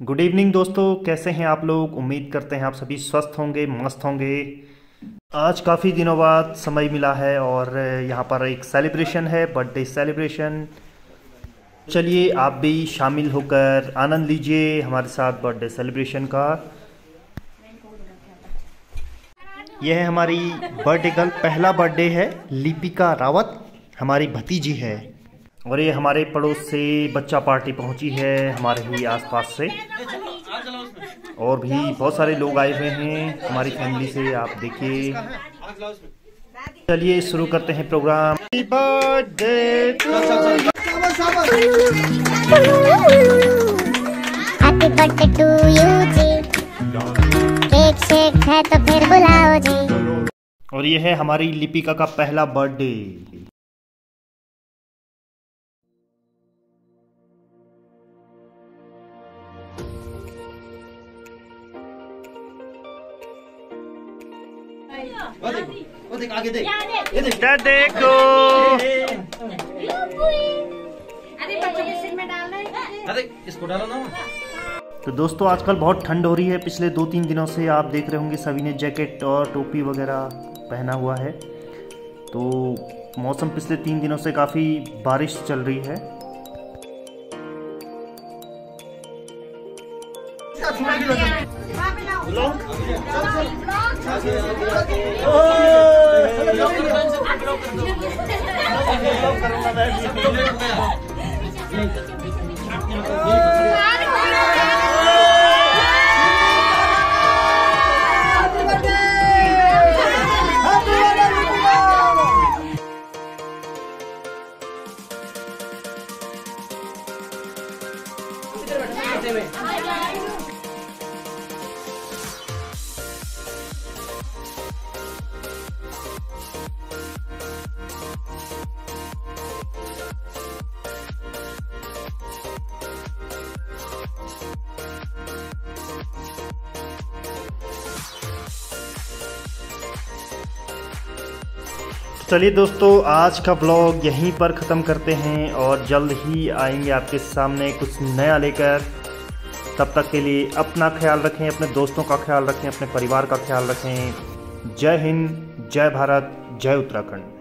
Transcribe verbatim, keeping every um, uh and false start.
Good evening दोस्तों, कैसे हैं आप लोग। उम्मीद करते हैं आप सभी स्वस्थ होंगे, मस्त होंगे। आज काफ़ी दिनों बाद समय मिला है और यहाँ पर एक सेलिब्रेशन है, बर्थडे सेलिब्रेशन। चलिए आप भी शामिल होकर आनंद लीजिए हमारे साथ बर्थडे सेलिब्रेशन का। यह है हमारी बर्थडे गर्ल, पहला बर्थडे है। लिपिका रावत हमारी भतीजी है और ये हमारे पड़ोस से बच्चा पार्टी पहुंची है, हमारे ही आसपास से। और भी बहुत सारे लोग आए हुए हैं हमारी फैमिली से, आप देखिए। चलिए शुरू करते हैं program. Happy birthday to you जी, केक शेक है तो फिर बुलाओ जी। और ये है हमारी लिपिका का पहला बर्थडे। वो देख, वो देख, आगे देख, ये देख, देखो। अरे बच्चों के सिर में डालना है। अरे इसको डालो ना। तो दोस्तों आजकल बहुत ठंड हो रही है, पिछले दो तीन दिनों से आप देख रहे होंगे सभी ने जैकेट और टोपी वगैरह पहना हुआ है। तो मौसम पिछले तीन दिनों से काफ़ी बारिश चल रही है। चलिए दोस्तों आज का ब्लॉग यहीं पर ख़त्म करते हैं और जल्द ही आएंगे आपके सामने कुछ नया लेकर। तब तक के लिए अपना ख्याल रखें, अपने दोस्तों का ख्याल रखें, अपने परिवार का ख्याल रखें। जय हिंद, जय भारत, जय उत्तराखंड।